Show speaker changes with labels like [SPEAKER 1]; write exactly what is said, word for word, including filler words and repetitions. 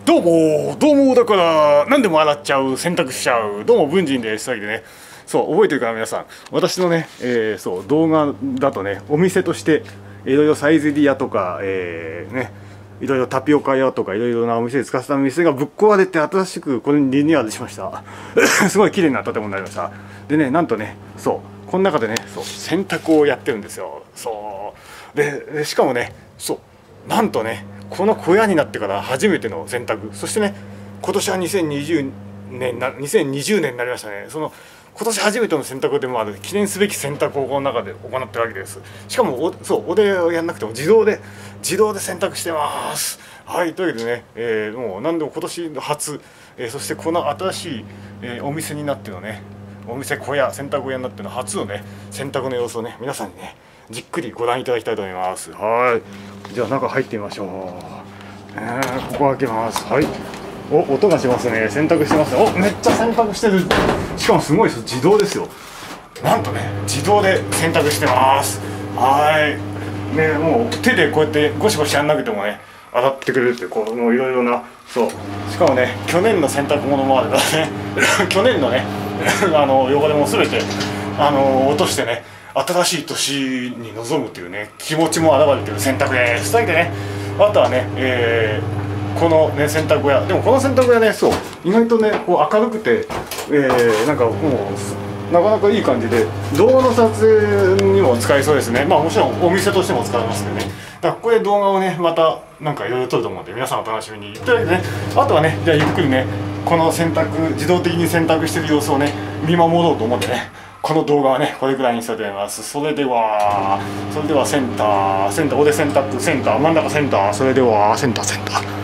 [SPEAKER 1] どうもどうもだから何でも洗っちゃう洗濯しちゃうどうも文人です。というわけでね、そう覚えてるかな皆さん、私のね、えー、そう動画だとね、お店としていろいろサイゼリヤとか、えー、ねいろいろタピオカ屋とかいろいろなお店で使ってた店がぶっ壊れて新しくこれにリニューアルしましたすごい綺麗な建物になりました。でね、なんとね、そうこの中でね、そう洗濯をやってるんですよ。そうでしかもね、そうなんとね、この小屋になってから初めての洗濯、そしてね今年はにせんにじゅうねんなにせんにじゅうねんになりましたね。その今年初めての洗濯でもある記念すべき洗濯をこの中で行ってるわけです。しかもおそうおでをやんなくても自動で自動で洗濯してます。はい、というわけでね、えー、もう何でも今年の初、えー、そしてこの新しい、えー、お店になってのね、お店小屋洗濯小屋になっての初のね洗濯の様子をね皆さんにねじっくりご覧いただきたいと思います。はい、じゃあ中入ってみましょう。えー、ここ開けます。はい、お音がしますね。洗濯してます。おめっちゃ洗濯してる。しかもすごいです、自動ですよ。なんとね自動で洗濯してます。はいね、もう手でこうやってゴシゴシやんなくてもね洗ってくれるって、こうもういろいろな、そうしかもね去年の洗濯物もあるからね去年のねあの汚れも全てあの落としてね、新しい年に臨むというね気持ちも表れている洗濯です。というわけでね、あとはね、えー、このね洗濯小屋、でもこの洗濯小屋ね、そう意外とねこう明るくて、えー、なんかもうなかなかいい感じで動画の撮影にも使えそうですね。まあもちろんお店としても使えますけどね。だからここで動画をねまたなんかいろいろ撮ると思うので皆さんお楽しみに。というわけでね、あとはねじゃあゆっくりねこの洗濯自動的に洗濯してる様子をね見守ろうと思ってね、この動画はねこれくらいにしたいと思います。それではそれではセンターセンター、おで洗濯センター、真ん中センター、それではセンターセンター